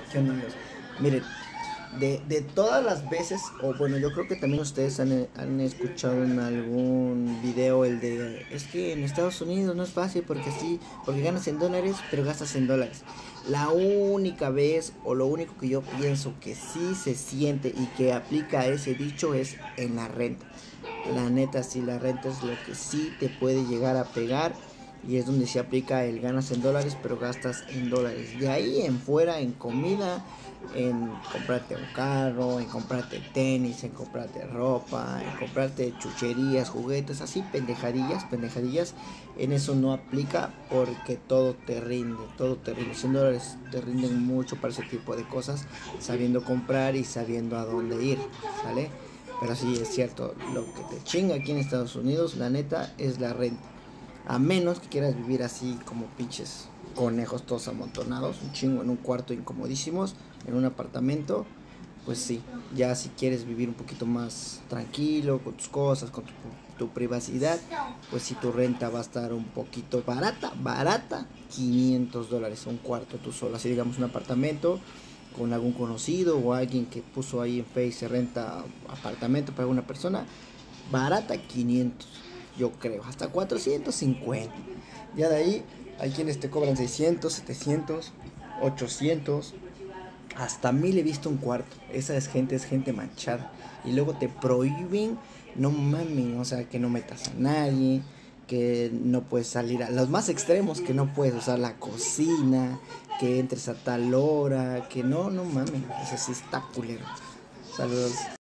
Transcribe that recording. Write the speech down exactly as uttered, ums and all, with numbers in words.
¿Qué onda, amigos? Miren, de, de todas las veces, o bueno, yo creo que también ustedes han, han escuchado en algún video el de, es que en Estados Unidos no es fácil porque sí, porque ganas en dólares, pero gastas en dólares. La única vez, o lo único que yo pienso que sí se siente y que aplica a ese dicho es en la renta. La neta, si la renta es lo que sí te puede llegar a pegar. Y es donde se aplica el ganas en dólares, pero gastas en dólares. De ahí en fuera, en comida, en comprarte un carro, en comprarte tenis, en comprarte ropa, en comprarte chucherías, juguetes, así pendejadillas, pendejadillas. En eso no aplica porque todo te rinde, todo te rinde. cien dólares te rinden mucho para ese tipo de cosas, sabiendo comprar y sabiendo a dónde ir, ¿sale? Pero sí, es cierto, lo que te chinga aquí en Estados Unidos, la neta, es la renta. A menos que quieras vivir así como pinches conejos todos amontonados, un chingo en un cuarto incomodísimos, en un apartamento, pues sí, ya si quieres vivir un poquito más tranquilo, con tus cosas, con tu, tu privacidad, pues si tu renta va a estar un poquito barata, barata, quinientos dólares un cuarto tú solo, así digamos un apartamento con algún conocido o alguien que puso ahí en Face renta apartamento para alguna persona, barata quinientos, yo creo, hasta cuatrocientos cincuenta. Ya de ahí hay quienes te cobran seiscientos, setecientos, ochocientos, hasta mil he visto un cuarto. Esa es gente, es gente manchada. Y luego te prohíben, no mames, o sea, que no metas a nadie, que no puedes salir a los más extremos, que no puedes usar la cocina, que entres a tal hora, que no, no mames, eso sí está culero. Saludos.